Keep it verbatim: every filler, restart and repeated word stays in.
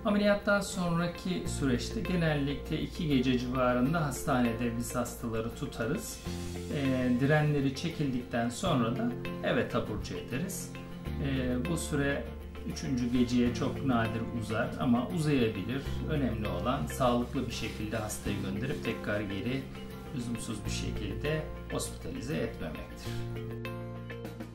Ameliyattan sonraki süreçte genellikle iki gece civarında hastanede biz hastaları tutarız. E, direnleri çekildikten sonra da eve taburcu ederiz. E, bu süre üçüncü geceye çok nadir uzar ama uzayabilir. Önemli olan sağlıklı bir şekilde hastayı gönderip tekrar geri lüzumsuz bir şekilde hospitalize etmemektir.